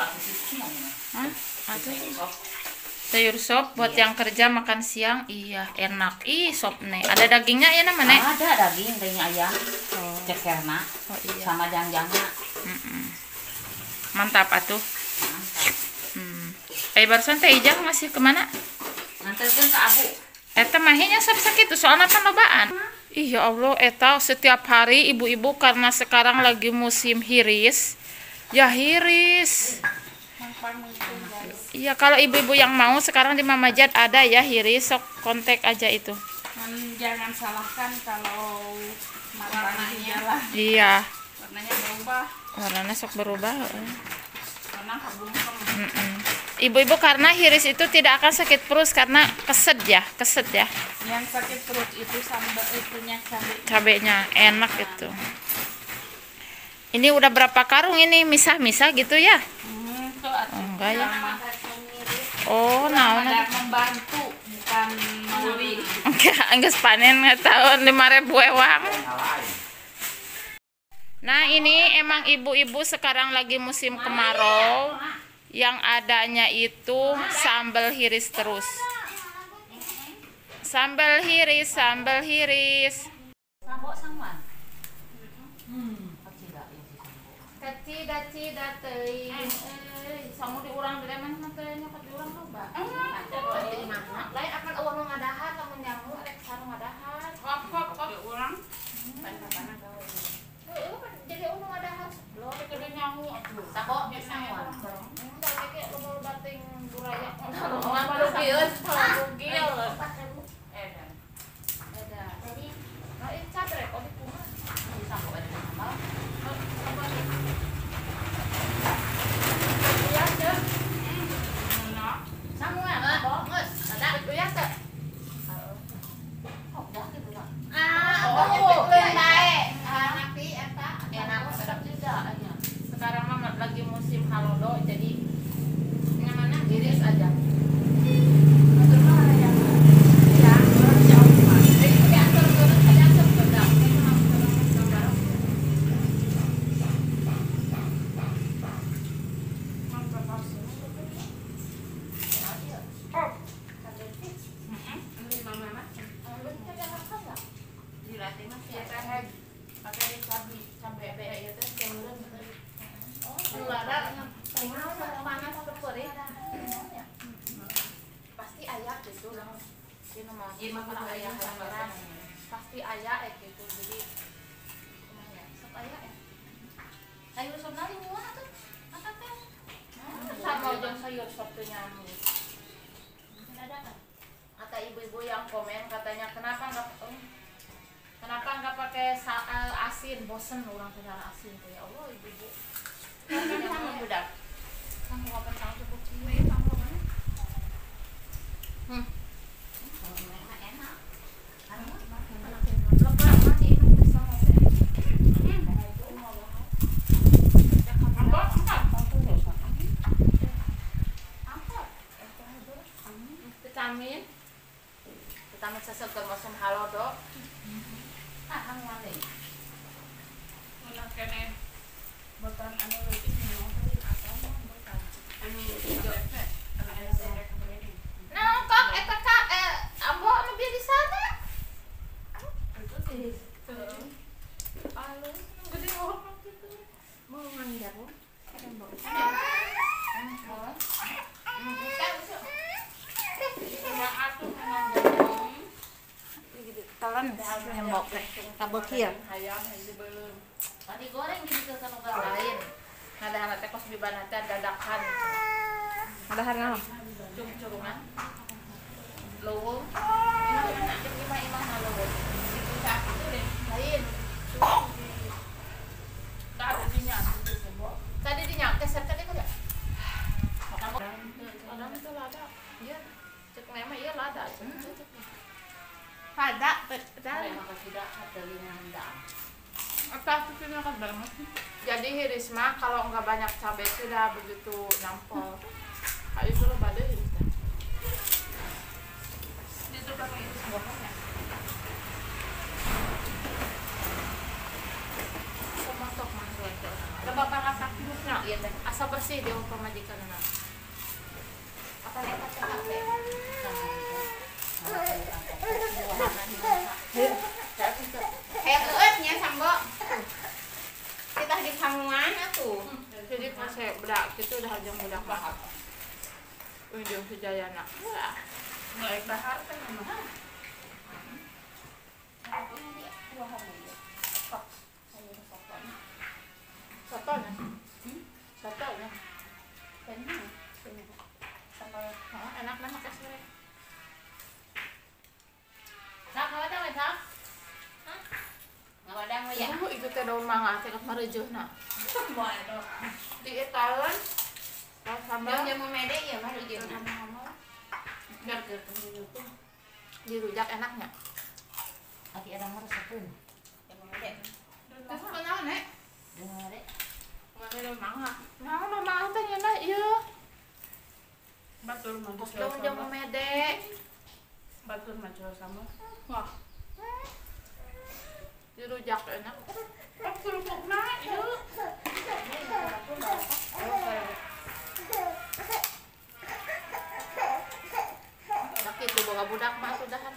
Hah? Sayur sop buat yang kerja makan siang. Iya, enak. Ih, sop nih. Ada dagingnya ya namanya? Ada daging ayam. Oh. Cekerna. Oh iya. Sama jangjangnya. Mantap atuh. Mantap. Barusan teh Ijang masih kemana? Nganterkeun ke Abu. Eta mahnya sakit tuh soalnya kan lobaan. Ih ya Allah, eta setiap hari ibu-ibu karena sekarang lagi musim hiris. Ya hiris. Iya, kalau ibu-ibu yang mau sekarang di Mamajat ada ya hiris, sok kontak aja itu. Jangan salahkan kalau warnanya lah. Iya. Warnanya berubah. Warnanya sok berubah. Warna kabungkam. Ibu-ibu karena hiris itu tidak akan sakit perut karena keset ya. Yang sakit perut itu sambal itunya Cabenya enak itu. Ini udah berapa karung ini misah-misah gitu ya? Oh, enggak ya. Oh, nah, ada membantu bukan membeli. Enggak panen tahun 5.000 ewang. Nah, ini emang ibu-ibu sekarang lagi musim kemarau. Yang adanya itu sambal hiris terus. Sambal hiris. Cida teuing. Samu diurang di lemah mah teh nyokot diurang loba. Lain akan eueuh nu ngadahan lamun nyamu rek sanu ngadahan. Kok diurang? Jadi eueuh nu ngadahan. Lo rek gede nyamu atuh. Sabo bisa wan. Enggak ge loba ting buraya. Malugieun. Malugieun. Edan. Jadi, nah ini cadrek kok dikumaha. Sabo ada sambal. Sekarang mah lagi musim halodo, jadi yang mana iris aja. Pasti ayah gitu ini mah ayah pasti ayah gitu jadi sok ayah sayur sop nari muah tuh apa teh sama jeung sayur sop teh nyamu kata ibu-ibu yang komen katanya kenapa nggak pakai asin, bosen orang punya asin tuh ya Allah ibu-ibu. Ini sama budak. Kamu apa tahu cukup sini? Kamu apa? Enak. Lepas mati ini bisa ngomong. Vitamin seseger musim halodo. Hang mane. Ulah kene botan anu leutik nyawa atau botan anu hijau. Nah, kok eta ka ambo anu bieu di sana. Itu sih. Alus gede orang gitu. Mau mangga bu. Tembok. Telan nembok teh kabel kieu. Tadi goreng gitu ke tempat lain. Ngadahan teh kos bibana teh dadakan. Ngadahan naon? Cung-cungan. Leuweung. Imah leuweung. Itu sak itu deh. Lain. Tadi dinya tadi dinya keset tadi kuda. Adam itu lada. Iya. Cek mema ieu lada. Ada, banget. Jadi hiris mah kalau nggak banyak cabai sudah begitu nampol. Kayak itu lo badai hiris dah. Itu pakai iris bohongnya. Sama sok masuk. Lebakan rasa kubusnya, iya teh. asa bersih dia pemajikan anak. Apa lihat apa HP? Kayak keutnya sambo. Kita di sangguan atuh. Jadi pas saya bedak gitu udah ajang bedak bahar. Ujung sejayana. Naik dahar kan memang. Sotonya. Sotonya. Enak banget makan sore. Sak, ngawadang we, Sak? Hah? Ngawadang we ya? Itu teh daun mangga teh mareujeuna. Moal do. Di etalan. Pas sambal Jamu mede ya mah ujung. biar dirujak enaknya. Aki ada harus sapun. Jamu mede. Terus kenal nek? Jamu mede. Mana daun mangga? Nah, daun mangga teh nya ieu. Batur mah Daun jamu mede. Batur mah sama. Wah. Dirujak enak. Kerupukna ieu. Tapi itu boga budak mah sudahan.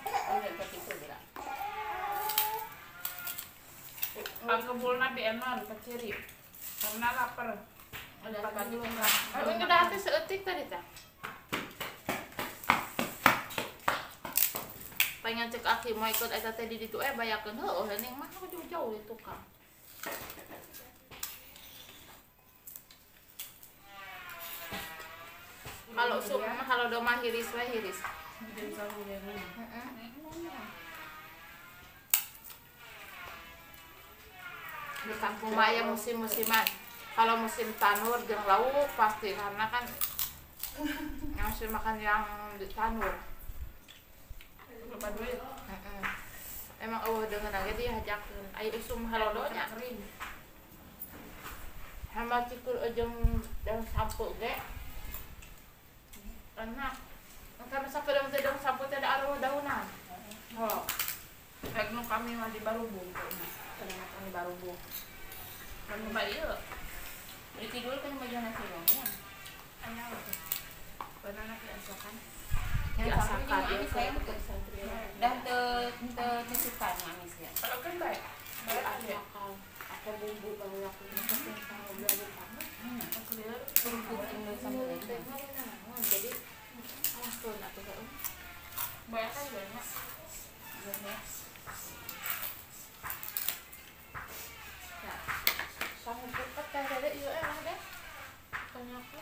Pangkebulna di enon keciri. Karena lapar. Ada pagi enggak. Ini udah habis seetik tadi teh. Pengen cek aki mau ikut eta teh di ditu bayakeun heueuh ning mah jauh-jauh itu Kang. Kalau sup mah kalau domah hiris we hiris. Jadi saru ya. Di kampung maya musim-musiman. Kalau musim tanur jeung lauk pasti karena kan ngasih makan yang di tanur. Lupa duit. Emang eueuh deungeun lagi dihajakeun. Aya usum halodonya. Kering. Hamba cikul jeung daun sampo ge. Enak. Karena sakedeung teh daun sampo teh ada arwah daunan. Oh. Rek nu kami mah di Barubung kayaknya. Kadang kami baru bu. Kan coba ieu. Beli tidur kan baju nasi dong ya. Anya tuh. Banana ki asakan. Diasakan Yang ya saya betul santri. dah te suka ngamis ya. Kalau kan baik. Baik aja. Akal. Aku bumbu baru aku masak sama belajar kamu. Aku lihat Rumput Indo sama Ini lain. teh mah naon jadi alakeun atuh teh. banyak kan banyak. Ya. Sama buket teh tadi ieu emang deh. Tanya aku.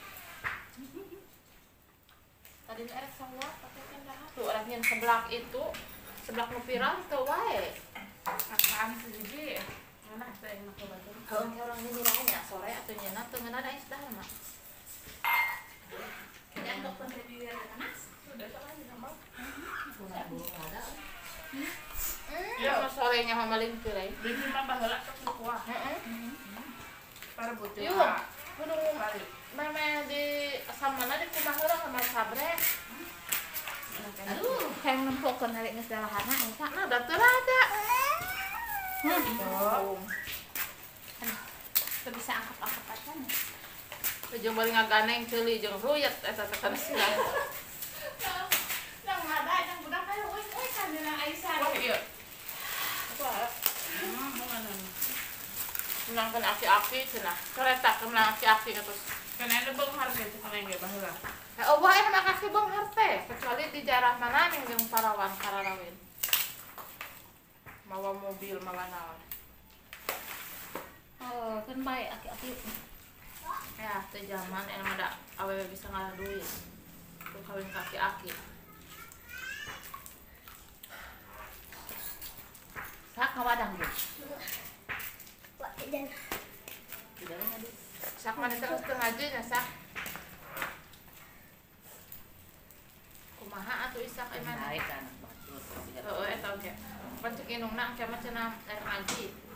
Tadi erek sanggup pakai kendaraan. Tuh orang yang sebelah itu sebelah nu viral teu wae. Apaan sih jadi? Mana saya yang nak baca? Heeh, ke orang ini lainnya sore atau nyeuna teu ngeuna da isdah mah. Dan dokter di Mas. Sudah sama aja sama. Punya burung ada. Ya, sorenya mah maling teu lain. Beli mah baheula tos nu kuah. Heeh. Para butuh. Yuk, kudu Balik. meme di samana di kumaha heurang sama sabre. Aduh. Kayak nempokeun hari geus dalahana eta. Nah, da teu ada. Teu bisa angkat-angkat aja nih. Jeung bari ngaganeng ceuli jeung ruyet eta teh kana sila. Nang ada yang budak kayak euy kan dina Aisyah. Wah iya. Wah, Mana? menangkeun aki-aki cenah. Kereta kemenang aki-aki terus. Kan ada bang harga itu kan yang baheula. Oh, wah enak kasih beunghar teh, kecuali di daerah mana nih jeung Parawan Kararawin. Mawa mobil mawa naon. Oh, kan baik aki-aki. Ya, teh zaman emang ada awewe bisa ngalah duit. Tuh kawin kaki-aki. Sak ngawadang ge. Tidak ada. Sak mana terus tengah aja nya sak. Kumaha atuh isak emang. Baik kan. Bagus. Heeh, eta oge. Pancuk indungna engke mah cenah air ngaji.